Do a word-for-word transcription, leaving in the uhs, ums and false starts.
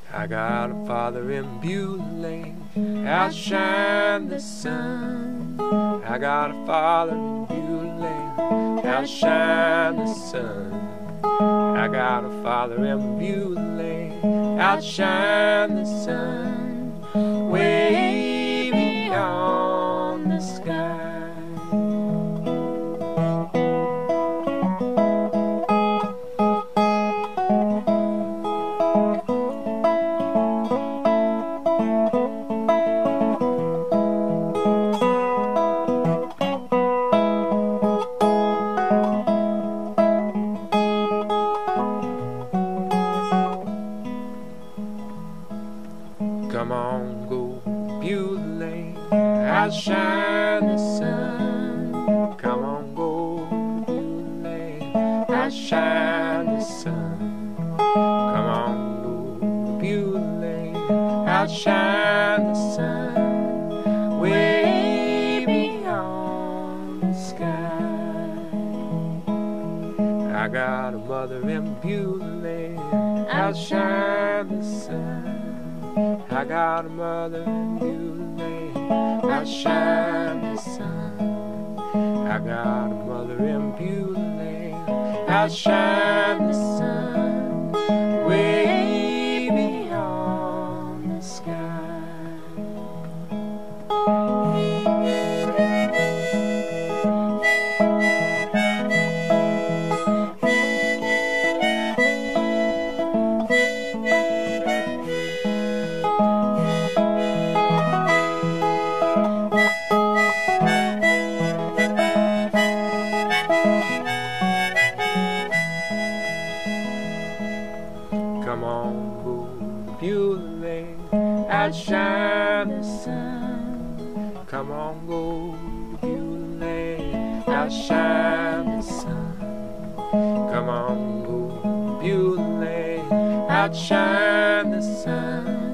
I got a father in Beulah, outshine the sun. I got a father in Beulah, outshine the sun. I got a father in Beulah, outshine the sun, way beyond the sky. Come on, go Beulah, outshine the sun. Come on, go Beulah, outshine the sun. Come on, go Beulah, outshine the sun, way beyond the sky. I got a mother in Beulah, outshine the sun. I got a mother in Beulah, outshine the sun. I got a mother in Beulah, outshine the sun, way beyond the sky. Come on, go Beulah, outshine the sun. Come on, go Beulah, outshine the sun. Come on, go Beulah, outshine the sun.